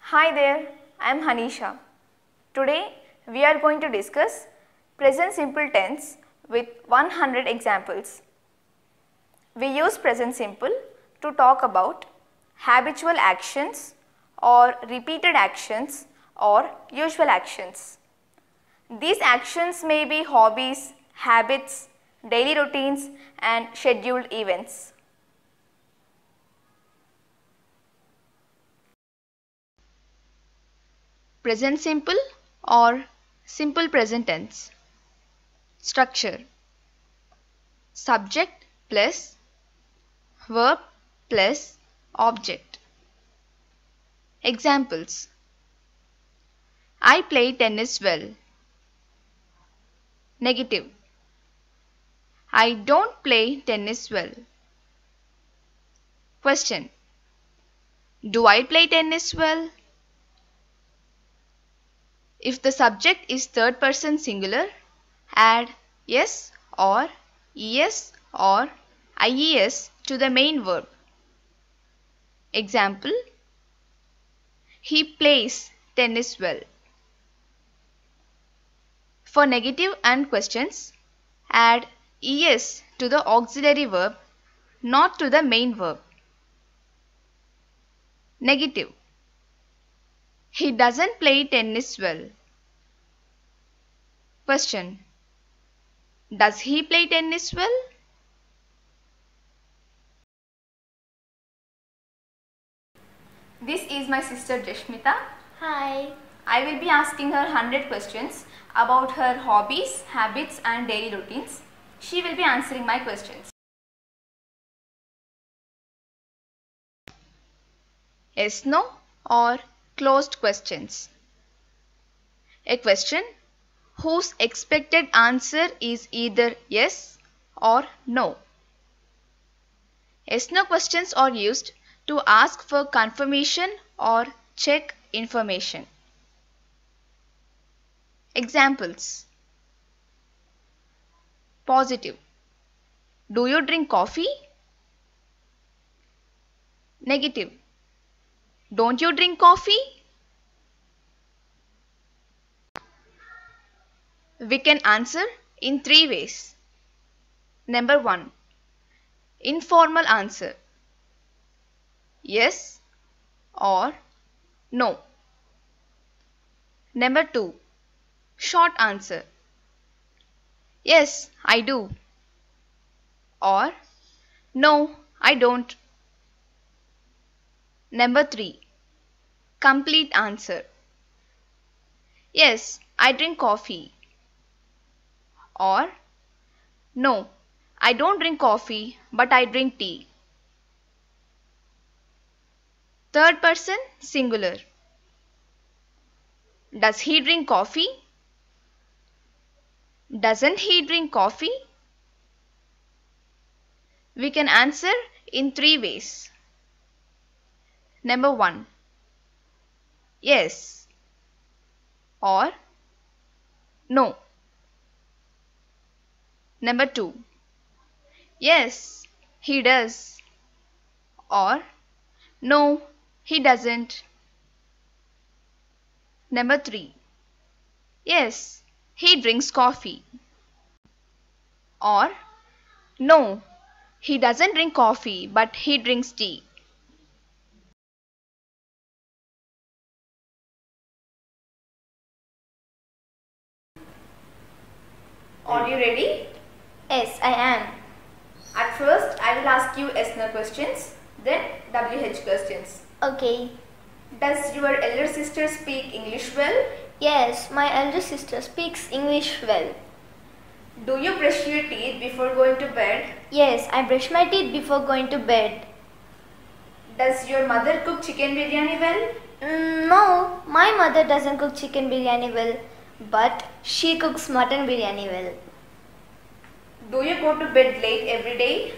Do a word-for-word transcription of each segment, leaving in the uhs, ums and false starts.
Hi there, I am Hanisha. Today we are going to discuss present simple tense with one hundred examples. We use present simple to talk about habitual actions or repeated actions or usual actions. These actions may be hobbies, habits, daily routines and scheduled events. Present simple or simple present tense. Structure: subject plus verb plus object. Examples: I play tennis well. Negative: I don't play tennis well. Question: do I play tennis well? If the subject is third person singular, add yes or es or ies to the main verb. Example: he plays tennis well. For negative and questions, add es to the auxiliary verb, not to the main verb. Negative: he doesn't play tennis well. Question: does he play tennis well? This is my sister Jashmita. Hi. I will be asking her one hundred questions about her hobbies, habits and daily routines. She will be answering my questions. Yes, no or closed questions. A question whose expected answer is either yes or no. Yes, no questions are used to ask for confirmation or check information. Examples: positive: do you drink coffee? Negative: don't you drink coffee? We can answer in three ways. Number one, informal answer: yes or no. Number two, short answer: yes, I do, or no, I don't. Number three, complete answer: yes, I drink coffee, or no, I don't drink coffee, but I drink tea. Third person singular: does he drink coffee? Doesn't he drink coffee? We can answer in three ways. Number one, yes or no. Number two, yes, he does, or no, he doesn't. Number three, yes, he drinks coffee, or no, he doesn't drink coffee but he drinks tea. Are you ready? Yes, I am. At first, I will ask you yes no questions, then W H questions. Okay. Does your elder sister speak English well? Yes, my elder sister speaks English well. Do you brush your teeth before going to bed? Yes, I brush my teeth before going to bed. Does your mother cook chicken biryani well? Mm, no, my mother doesn't cook chicken biryani well, but she cooks mutton biryani well. Do you go to bed late every day?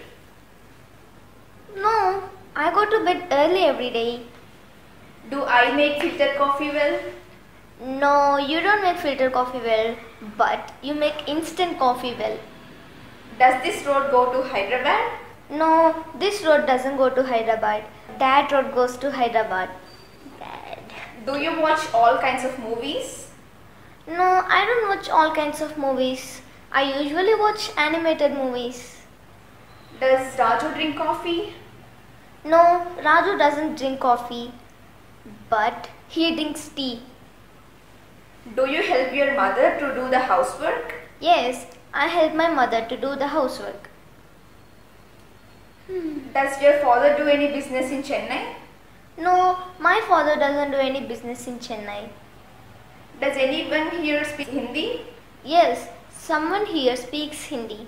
No, I go to bed early every day. Do I make filter coffee well? No, you don't make filter coffee well, but you make instant coffee well. Does this road go to Hyderabad? No, this road doesn't go to Hyderabad. That road goes to Hyderabad. Dad. Do you watch all kinds of movies? No, I don't watch all kinds of movies. I usually watch animated movies. Does Raju drink coffee? No, Raju doesn't drink coffee, but he drinks tea. Do you help your mother to do the housework? Yes, I help my mother to do the housework. Does your father do any business in Chennai? No, my father doesn't do any business in Chennai. Does anyone here speak Hindi? Yes, someone here speaks Hindi.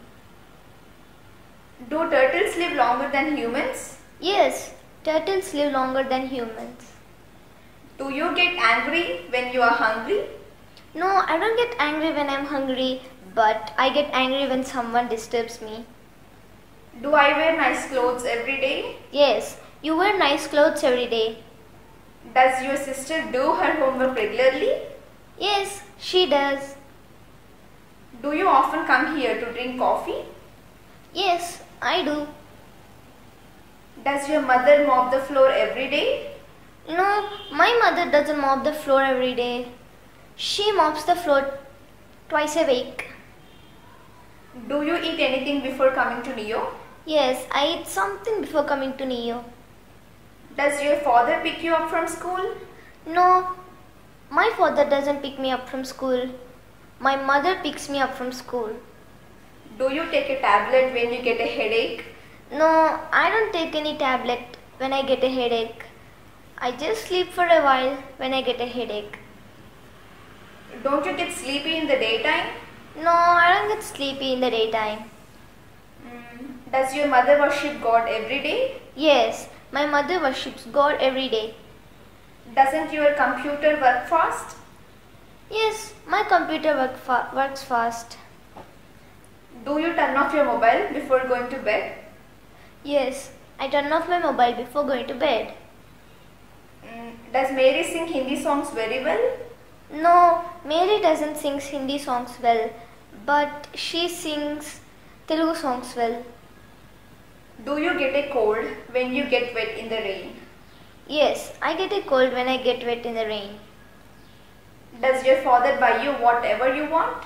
Do turtles live longer than humans? Yes, turtles live longer than humans. Do you get angry when you are hungry? No, I don't get angry when I'm hungry, but I get angry when someone disturbs me. Do I wear nice clothes every day? Yes, you wear nice clothes every day. Does your sister do her homework regularly? Yes, she does. Do you often come here to drink coffee? Yes, I do. Does your mother mop the floor every day? No, my mother doesn't mop the floor every day. She mops the floor twice a week. Do you eat anything before coming to Neo? Yes, I eat something before coming to Neo. Does your father pick you up from school? No, my father doesn't pick me up from school. My mother picks me up from school. Do you take a tablet when you get a headache? No, I don't take any tablet when I get a headache. I just sleep for a while when I get a headache. Don't you get sleepy in the daytime? No, I don't get sleepy in the daytime. Mm. Does your mother worship God every day? Yes, my mother worships God every day. Doesn't your computer work fast? Yes, my computer work fa- works fast. Do you turn off your mobile before going to bed? Yes, I turn off my mobile before going to bed. Mm. Does Mary sing Hindi songs very well? No, Mary doesn't sing Hindi songs well, but she sings Telugu songs well. Do you get a cold when you get wet in the rain? Yes, I get a cold when I get wet in the rain. Does your father buy you whatever you want?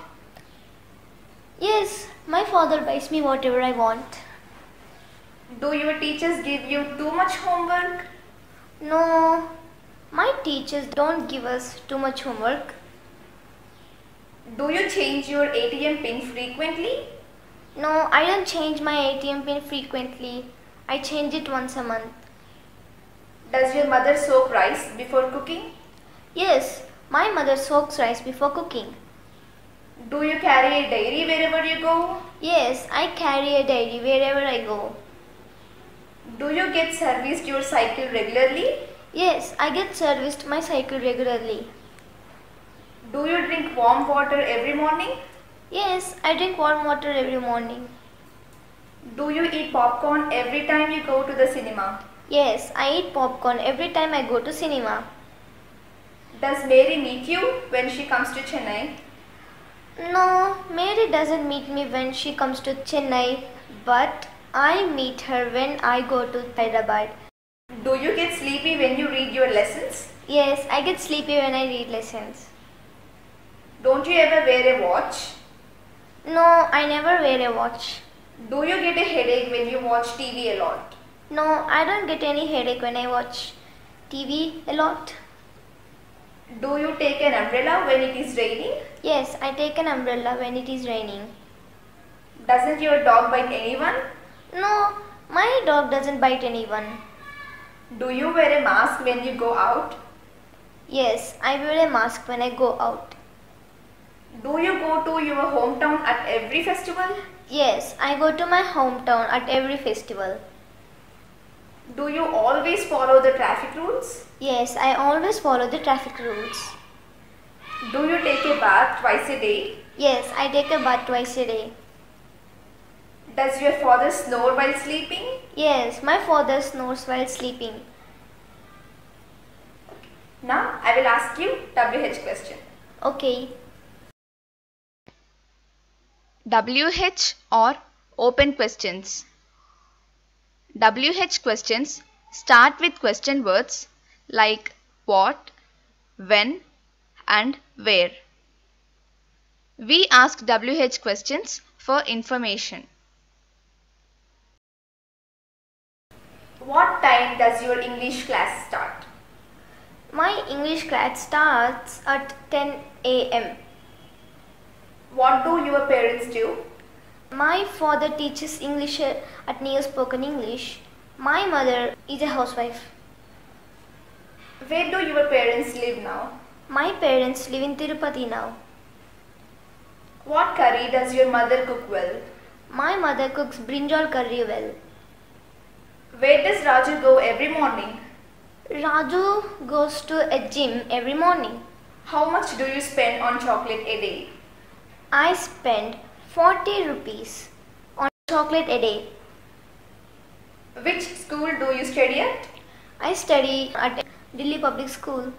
Yes, my father buys me whatever I want. Do your teachers give you too much homework? No, my teachers don't give us too much homework. Do you change your A T M pin frequently? No, I don't change my A T M pin frequently. I change it once a month. Does your mother soak rice before cooking? Yes, my mother soaks rice before cooking. Do you carry a diary wherever you go? Yes, I carry a diary wherever I go. Do you get serviced your cycle regularly? Yes, I get serviced my cycle regularly. Do you drink warm water every morning? Yes, I drink warm water every morning. Do you eat popcorn every time you go to the cinema? Yes, I eat popcorn every time I go to cinema. Does Mary meet you when she comes to Chennai? No, Mary doesn't meet me when she comes to Chennai, but I meet her when I go to Hyderabad. Do you get sleepy when you read your lessons? Yes, I get sleepy when I read lessons. Don't you ever wear a watch? No, I never wear a watch. Do you get a headache when you watch T V a lot? No, I don't get any headache when I watch T V a lot. Do you take an umbrella when it is raining? Yes, I take an umbrella when it is raining. Doesn't your dog bite anyone? No, my dog doesn't bite anyone. Do you wear a mask when you go out? Yes, I wear a mask when I go out. Do you go to your hometown at every festival? Yes, I go to my hometown at every festival. Do you always follow the traffic rules? Yes, I always follow the traffic rules. Do you take a bath twice a day? Yes, I take a bath twice a day. Does your father snore while sleeping? Yes, my father snores while sleeping. Now I will ask you W H question. Okay. W H or open questions. W H questions start with question words like what, when, and where. We ask W H questions for information. What time does your English class start? My English class starts at ten A M What do your parents do? My father teaches English at Neo Spoken English. My mother is a housewife. Where do your parents live now? My parents live in Tirupati now. What curry does your mother cook well? My mother cooks brinjal curry well. Where does Raju go every morning? Raju goes to a gym every morning. How much do you spend on chocolate a day? I spend forty rupees on chocolate a day. Which school do you study at? I study at Delhi Public School.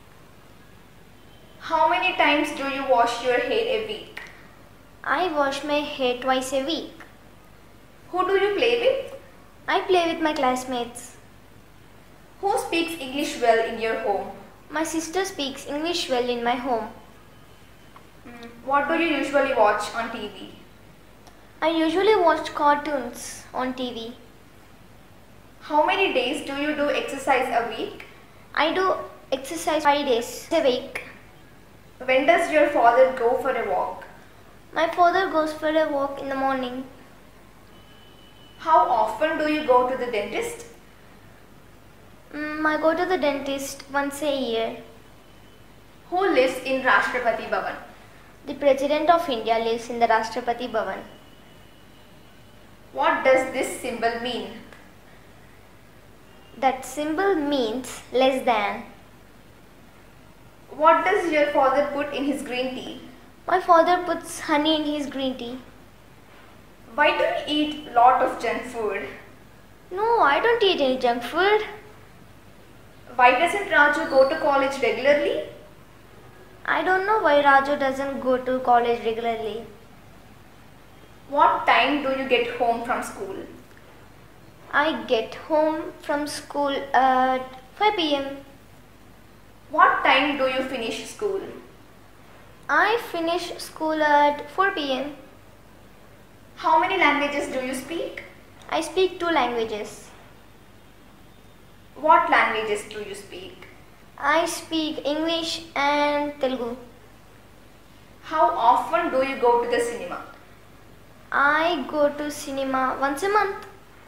How many times do you wash your hair a week? I wash my hair twice a week. Who do you play with? I play with my classmates. Who speaks English well in your home? My sister speaks English well in my home. What do you usually watch on T V? I usually watch cartoons on T V. How many days do you do exercise a week? I do exercise five days a week. When does your father go for a walk? My father goes for a walk in the morning. How often do you go to the dentist? Mm, I go to the dentist once a year. Who lives in Rashtrapati Bhavan? The President of India lives in the Rashtrapati Bhavan. What does this symbol mean? That symbol means less than. What does your father put in his green tea? My father puts honey in his green tea. Why do you eat lot of junk food? No, I don't eat any junk food. Why doesn't Raju go to college regularly? I don't know why Raju doesn't go to college regularly. What time do you get home from school? I get home from school at five P M What time do you finish school? I finish school at four P M How many languages do you speak? I speak two languages. What languages do you speak? I speak English and Telugu. How often do you go to the cinema? I go to cinema once a month.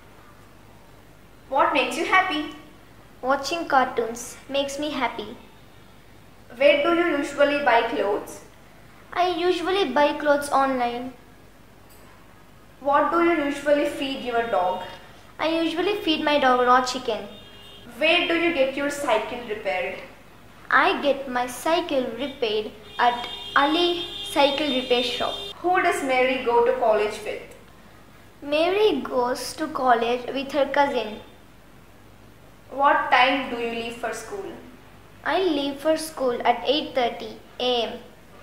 What makes you happy? Watching cartoons makes me happy. Where do you usually buy clothes? I usually buy clothes online. What do you usually feed your dog? I usually feed my dog raw chicken. Where do you get your cycle repaired? I get my cycle repaired at Ali Cycle Repair Shop. Who does Mary go to college with? Mary goes to college with her cousin. What time do you leave for school? I leave for school at eight thirty A M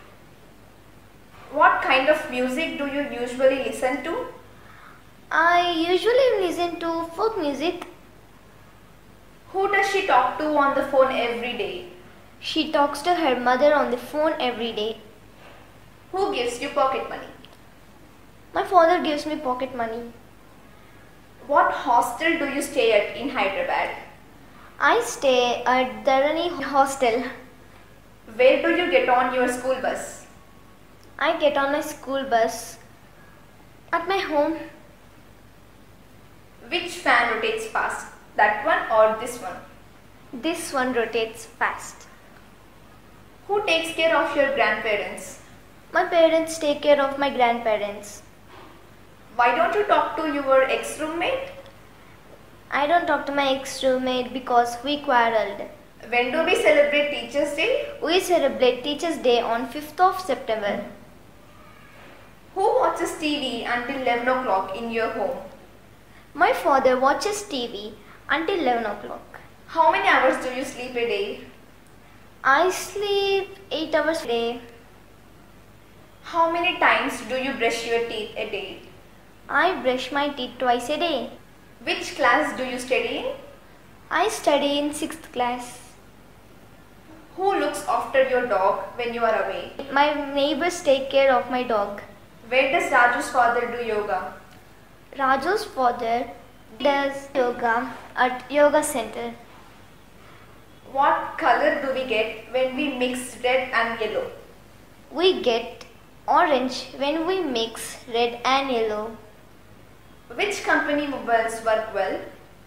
What kind of music do you usually listen to? I usually listen to folk music. Who does she talk to on the phone every day? She talks to her mother on the phone every day. Who gives you pocket money? My father gives me pocket money. What hostel do you stay at in Hyderabad? I stay at Dharani Hostel. Where do you get on your school bus? I get on my school bus at my home. Which fan rotates fast? That one or this one? This one rotates fast. Who takes care of your grandparents? My parents take care of my grandparents. Why don't you talk to your ex-roommate? I don't talk to my ex-roommate because we quarreled. When do we celebrate Teachers' Day? We celebrate Teachers' Day on fifth of September. Who watches T V until eleven o'clock in your home? My father watches T V until eleven o'clock. How many hours do you sleep a day? I sleep eight hours a day. How many times do you brush your teeth a day? I brush my teeth twice a day. Which class do you study in? I study in sixth class. Who looks after your dog when you are away? My neighbors take care of my dog. Where does Raju's father do yoga? Raju's father does yoga at yoga center. What color do we get when we mix red and yellow? We get orange when we mix red and yellow. Which company mobiles work well?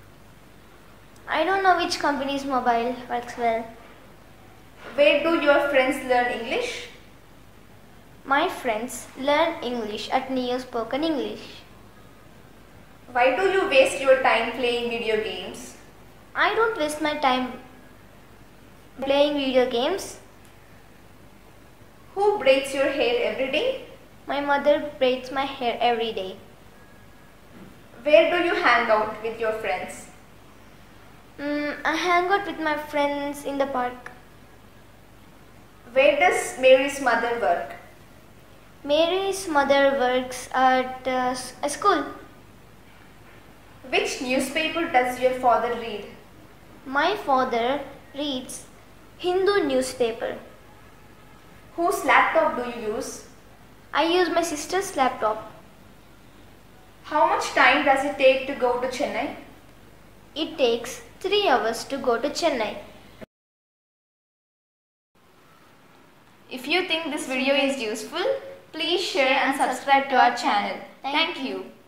I don't know which company's mobile works well. Where do your friends learn English? My friends learn English at Neo Spoken English. Why do you waste your time playing video games? I don't waste my time playing video games. Who braids your hair every day? My mother braids my hair every day. Where do you hang out with your friends? Mm, I hang out with my friends in the park. Where does Mary's mother work? Mary's mother works at uh, a school. Which newspaper does your father read? My father reads Hindu newspaper. Whose laptop do you use? I use my sister's laptop. How much time does it take to go to Chennai? It takes three hours to go to Chennai. If you think this video is useful, please share and subscribe to our channel. Thank you.